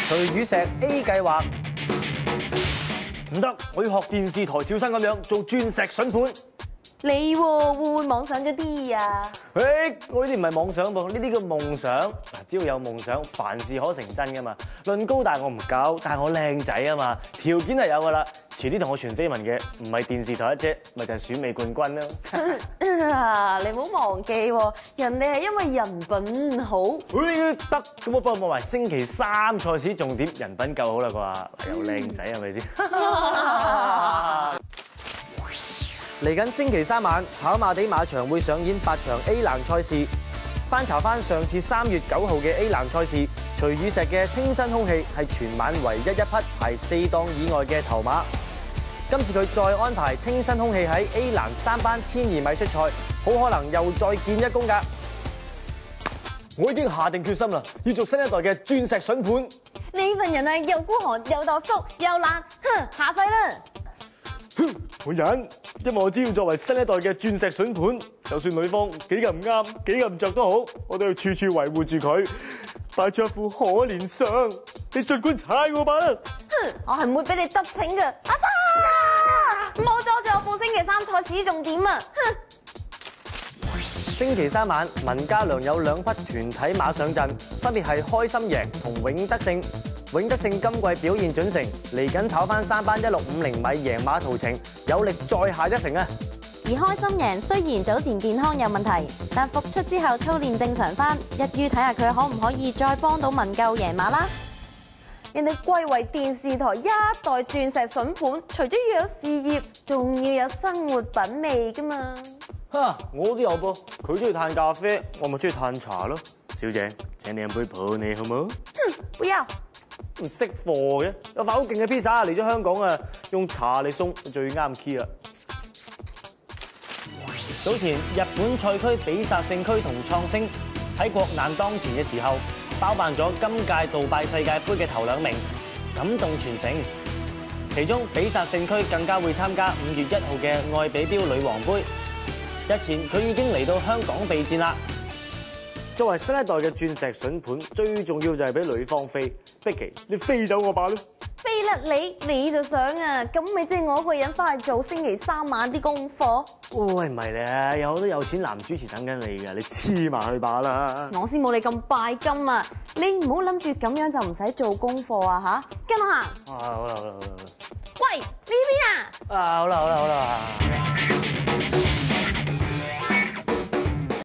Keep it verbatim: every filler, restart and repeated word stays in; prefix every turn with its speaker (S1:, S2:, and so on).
S1: 徐宇石 A 計劃唔得，我要學電視台小生咁樣做鑽石筍盤。
S2: 你喎會唔會妄想咗啲啊？
S1: 誒，我呢啲唔係妄想噃，呢啲叫夢想。嗱，只要有夢想，凡事可成真噶嘛。論高大我唔夠，但係我靚仔啊嘛，條件係有噶啦。遲啲同我傳緋聞嘅唔係電視台一姐，咪就係選美冠軍咯。
S2: 你唔好忘記喎，人哋係因為人品好。
S1: 誒得，咁我幫我報埋星期三賽事重點，人品夠好啦啩，又靚仔係咪先？嚟緊星期三晚，跑馬地馬場會上演八場 A 欄賽事。翻查翻上次三月九號嘅 A 欄賽事，徐宇石嘅清新空氣係全晚唯一一匹排四檔以外嘅頭馬。今次佢再安排清新空氣喺 A 欄三班千二米出賽，好可能又再見一功㗎。我已經下定決心啦，要做新一代嘅鑽石筍盤。
S2: 呢份人啊，又孤寒又度縮又懶，哼，下世啦！
S1: 我忍，因為我知要作為新一代嘅鑽石筍盤，就算女方幾咁唔啱，幾咁唔着都好，我都要處處維護住佢，擺出一副可憐相。你盡管踩我吧！
S2: 哼，我係唔會俾你得逞嘅，阿差！唔好阻住我報星期三賽事重點啊！哼！
S1: 星期三晚，文家良有兩匹團體馬上陣，分別係開心贏同永德勝。永德勝今季表現準成，嚟緊跑翻三班一六五零米贏馬途程，有力再下一城啊！
S2: 而開心贏雖然早前健康有問題，但復出之後操練正常翻，一於睇下佢可唔可以再幫到文救贏馬啦。人哋貴為電視台一代鑽石筍盤，除咗要有事業，仲要有生活品味噶嘛。
S1: 哈，我都有噃，佢中意嘆咖啡，我咪中意嘆茶咯。小姐，請你飲杯普洱好冇？
S2: 哼，不要。
S1: 唔識貨嘅，有塊好勁嘅披薩嚟咗香港啊！用茶嚟送最啱 key 啦。早前日本賽區比薩聖區同創星喺國難當前嘅時候，包辦咗今屆杜拜世界盃嘅頭兩名，感動全城。其中比薩聖區更加會參加五月一號嘅愛比標女王盃。日前佢已經嚟到香港備戰啦。作為新一代嘅鑽石筍盤，最重要就係俾女方飛。碧琪，你飛走我吧啦！
S2: 飛甩你，你就想啊？咁咪即係我一個人翻去做星期三晚啲功課？
S1: 喂，唔係咧，有好多有錢男主持等緊你㗎，你黐埋去吧啦！
S2: 我先冇你咁拜金啊！你唔好諗住咁樣就唔使做功課啊吓！跟我行。
S1: 啊，好啦好啦好啦。
S2: 喂，呢邊啊！
S1: 啊，好啦好啦好啦。